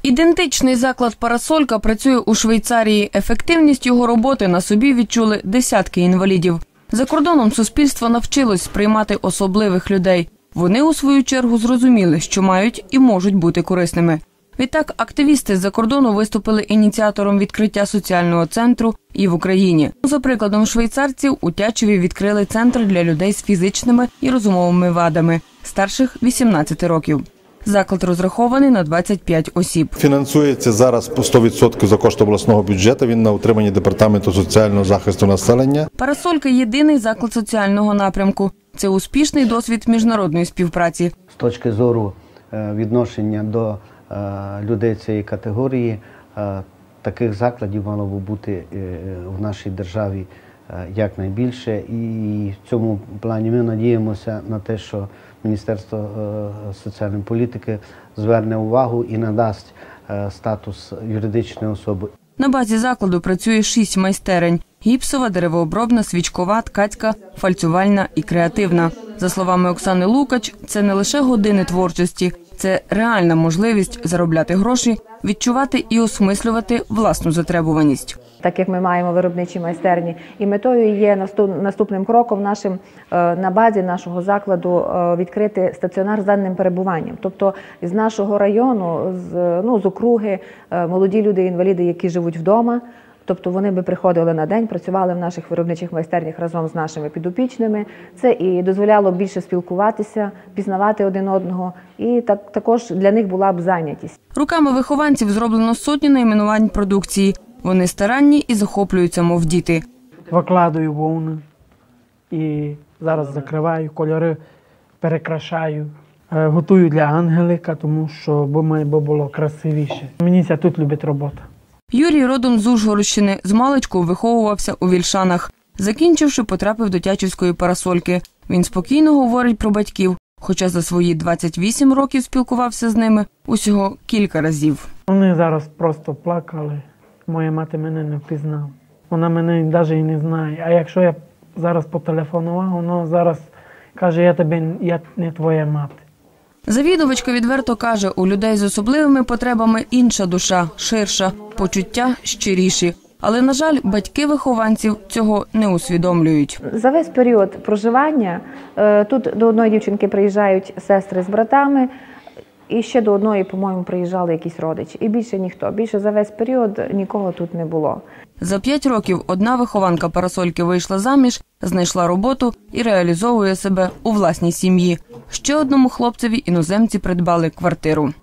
Ідентичний заклад «Парасолька» працює у Швейцарії. Ефективність його роботи на собі відчули десятки інвалідів. За кордоном суспільство навчилось сприймати особливих людей. Вони, у свою чергу, зрозуміли, що мають і можуть бути корисними. Відтак, активісти з-за кордону виступили ініціатором відкриття соціального центру і в Україні. За прикладом швейцарців, у Тячеві відкрили центр для людей з фізичними і розумовими вадами, старших 18 років. Заклад розрахований на 25 осіб. Фінансується зараз по 100% за кошти обласного бюджету. Він на утриманні Департаменту соціального захисту населення. «Парасолька» – єдиний заклад соціального напрямку. Це успішний досвід міжнародної співпраці. З точки зору відношення до людей цієї категорії, таких закладів мало б бути в нашій державі якнайбільше. І в цьому плані ми надіємося на те, що Міністерство соціальної політики зверне увагу і надасть статус юридичної особи. На базі закладу працює 6 майстерень – гіпсова, деревообробна, свічкова, ткацька, фальцювальна і креативна. За словами Оксани Лукач, це не лише години творчості, це реальна можливість заробляти гроші, відчувати і осмислювати власну затребуваність. Так як ми маємо виробничі майстерні, і метою є наступним кроком нашим на базі нашого закладу відкрити стаціонар з денним перебуванням. Тобто з нашого району, з округи, молоді люди-інваліди, які живуть вдома, тобто вони би приходили на день, працювали в наших виробничих майстернях разом з нашими підопічними. Це і дозволяло більше спілкуватися, пізнавати один одного, і також для них була б зайнятість. Руками вихованців зроблено сотні найменувань продукції. Вони старанні і захоплюються, мов діти. Викладаю вовну і зараз закриваю, кольори перекрашаю. Готую для ангелика, тому що бо було красивіше. Мені тут любить робота. Юрій родом з Ужгородщини. Змалечку виховувався у Вільшанах. Закінчивши, потрапив до Тячівської «Парасольки». Він спокійно говорить про батьків, хоча за свої 28 років спілкувався з ними усього кілька разів. Вони зараз просто плакали. Моя мати мене не впізнала. Вона мене навіть і не знає. А якщо я зараз потелефонував, вона зараз каже, я не твоя мати. Завідувачка відверто каже, у людей з особливими потребами інша душа, ширша, почуття щиріші. Але, на жаль, батьки вихованців цього не усвідомлюють. За весь період проживання тут до одної дівчинки приїжджають сестри з братами, і ще до одної, по-моєму, приїжджали якісь родичі. І більше ніхто. Більше за весь період нікого тут не було. За 5 років одна вихованка «Парасольки» вийшла заміж, знайшла роботу і реалізовує себе у власній сім'ї. Ще одному хлопцеві іноземці придбали квартиру.